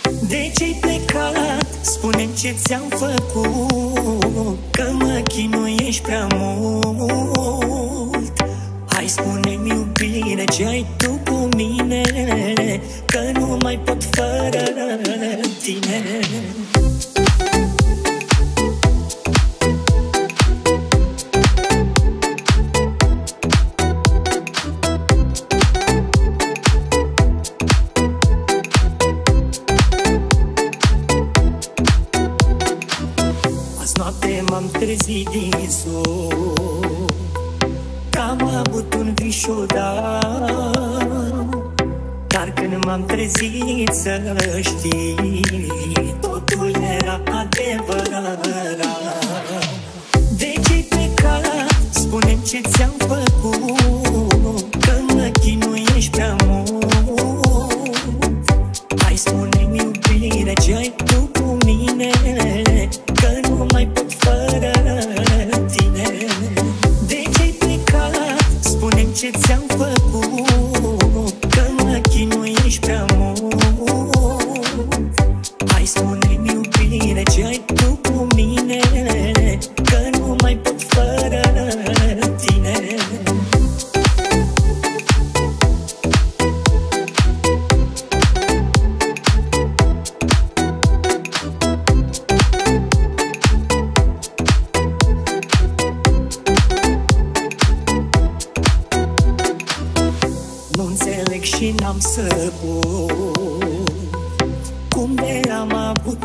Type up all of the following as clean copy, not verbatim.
De ce-ai plecat? Spune-mi ce ți-am făcut, că mă chinuiești prea mult. Hai, spune-mi, iubire, ce ai tu cu mine, că nu mai pot fără tine. Noapte m-am trezit din somn, că am avut un vis ciudat. Dar când m-am trezit, să știi, totul era adevărat. De ce-ai plecat? Spune-mi ce ți-am făcut, că mă chinuiești prea mult. Hai, spune-mi, iubire, ce ai tu cu mine, că nu mai pot fără tine. De ce-ai plecat? Spune-mi ce ți-am făcut, că mă chinuiești prea mult. Hai, spune-mi, iubire, ce ai tu cu mine, că nu mai pot fără tine. Nu înțeleg și n-am să pot, cum de am avut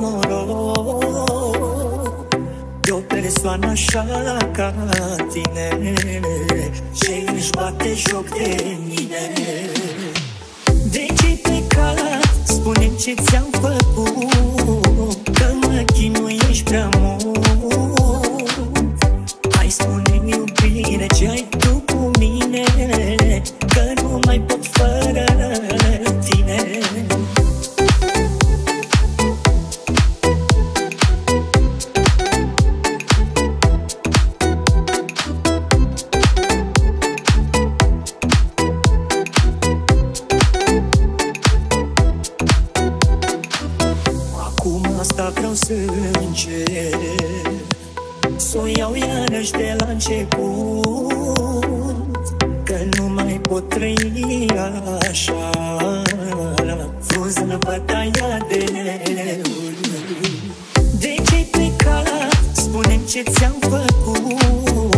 noroc de o persoană așa ca tine, ce își bate joc de mine. De ce-ai plecat? Spune-mi ce ți-am făcut, că mă chinuiești prea mult. Hai, spune-mi, iubire, ce ai tu cu mine, că nu mai pot fără tine. Acum asta vreau să încep, s-o iau iarăși de la început, că nu mai pot trăi așa, frunză bătaia de lemn. De ce-ai plecat? Spune-mi ce ți-am făcut,